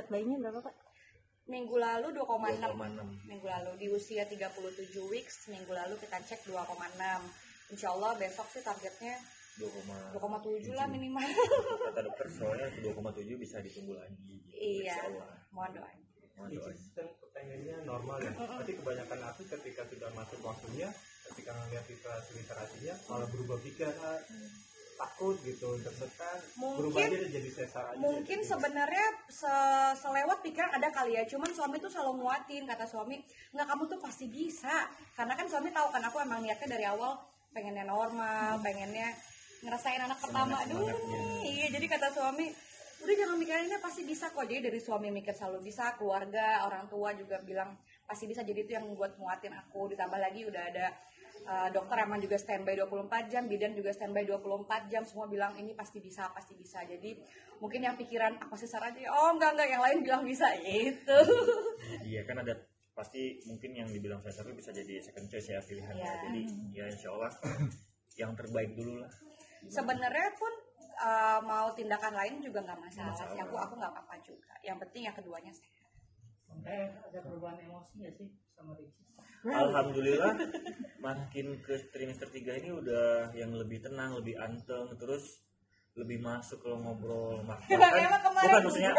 berat bayinya berapa Pak? Minggu lalu 2,6. Minggu lalu di usia 37 weeks, minggu lalu kita cek 2,6. Insya Allah besok sih targetnya 2,7 lah minimal. Kata dokter soalnya 2,7 bisa ditunggu lagi gitu. Iya, mohon doa. Sistem pertanyaan normal ya. Tapi kebanyakan aku ketika sudah masuk waktunya, ketika melihat literasinya malah berubah pikiran, takut gitu, deg-degan, berubah aja jadi sesar aja. Mungkin sebenarnya selewat pikiran ada kali ya, cuman suami tuh selalu nguatin, kata suami, nggak, kamu tuh pasti bisa. Karena kan suami tahu kan aku emang niatnya dari awal pengennya normal, pengennya ngerasain anak pertama dulu. Iya, jadi kata suami, udah jangan mikirinnya, pasti bisa kok. Jadi dari suami mikir selalu bisa, keluarga, orang tua juga bilang pasti bisa. Jadi itu yang membuat nguatin aku. Ditambah lagi udah ada dokter emang juga standby 24 jam, bidan juga standby 24 jam, semua bilang ini pasti bisa, pasti bisa. Jadi mungkin yang pikiran apa sih Sarah aja, oh enggak, yang lain bilang bisa gitu. Iya kan ada pasti mungkin yang dibilang saya tapi bisa jadi second choice ya pilihan. Jadi ya insya Allah yang terbaik dulu lah. Sebenarnya pun mau tindakan lain juga nggak masalah sih, aku nggak apa-apa juga. Yang penting yang keduanya sehat. Ada perubahan emosi nggak sih sama Ricis? Alhamdulillah makin ke trimester 3 ini udah yang lebih tenang, lebih anteng, terus lebih masuk kalau ngobrol. Bukan maksudnya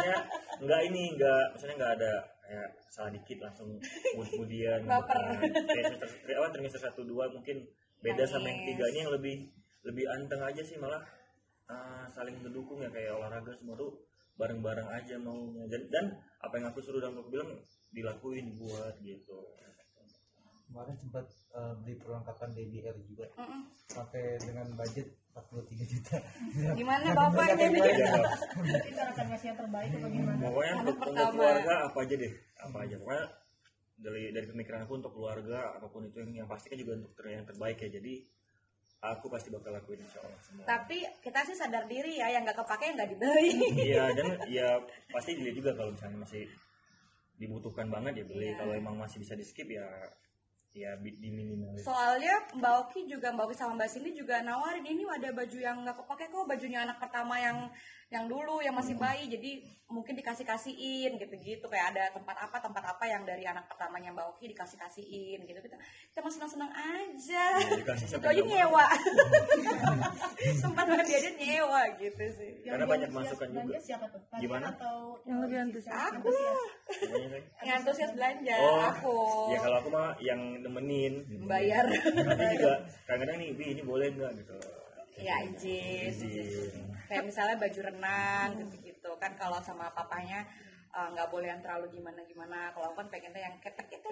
nggak ada kayak salah dikit langsung kemudian. Trimester 1, 2 mungkin beda sama yang 3 ini yang lebih anteng aja sih, malah saling mendukung ya, kayak olahraga semua tuh bareng-bareng aja maunya, dan apa yang aku suruh dan aku bilang dilakuin buat gitu. Kemarin sempat beli perlengkapan DBR juga sampai dengan budget 43 juta. Gimana bapaknya nih? Kita akan ngasih yang terbaik atau gimana? Pokoknya untuk keluarga apa aja deh, pokoknya dari pemikiran aku untuk keluarga apapun itu yang pasti kan juga untuk yang terbaik ya. Jadi aku pasti bakal lakuin insya Allah semua. Tapi kita sih sadar diri ya, yang nggak kepake nggak dibeli. Iya, dan ya pasti dibeli juga kalau misalnya masih dibutuhkan banget ya beli. Kalau emang masih bisa di skip ya diminimalis. Soalnya Mbak Oki sama Mbak Cindy juga nawarin, ini ada baju yang nggak kepake kok, bajunya anak pertama yang dulu yang masih bayi, jadi mungkin dikasihin gitu, kayak ada tempat apa yang dari anak pertamanya Mbak Oki dikasihin gitu, kita masih senang aja. Itu aja nyewa. Tempat mandi aja nyewa gitu sih. Karena banyak masukan juga. Siapa tuh? Gimana? Atau Yang lebih antusias? Aku yang antusias belanja. Aku. Ya kalau aku mah yang nemenin, bayar. Nanti juga kadang-kadang nih, ini boleh nggak gitu. Ya izin. Kayak misalnya baju renang gitu kan, kalau sama papanya nggak boleh yang terlalu gimana. Kalau aku kan pengennya yang ketek gitu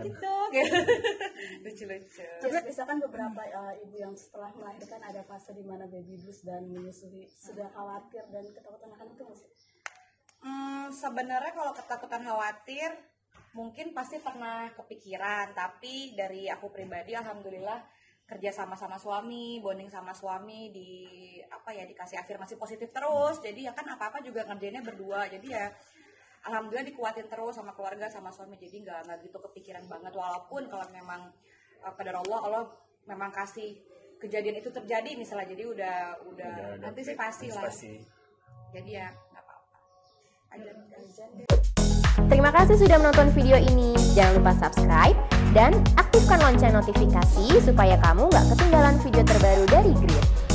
lucu-lucu. Terus misalkan beberapa ibu yang setelah melahirkan ada fase di mana baby blues dan menyusui, sudah khawatir dan ketakutan akan itu masih? Sebenarnya kalau ketakutan khawatir mungkin pasti pernah kepikiran, tapi dari aku pribadi alhamdulillah kerja sama suami, bonding sama suami, dikasih afirmasi positif terus. Jadi ya kan apa-apa juga ngerjainnya berdua. Jadi ya alhamdulillah dikuatin terus sama keluarga, sama suami. Jadi nggak gitu kepikiran banget. Walaupun kalau memang qadar Allah memang kasih kejadian itu terjadi misalnya, jadi udah antisipasi lah. Jadi ya nggak apa-apa. Terima kasih sudah menonton video ini. Jangan lupa subscribe dan aktifkan lonceng notifikasi supaya kamu nggak ketinggalan video terbaru dari Grid.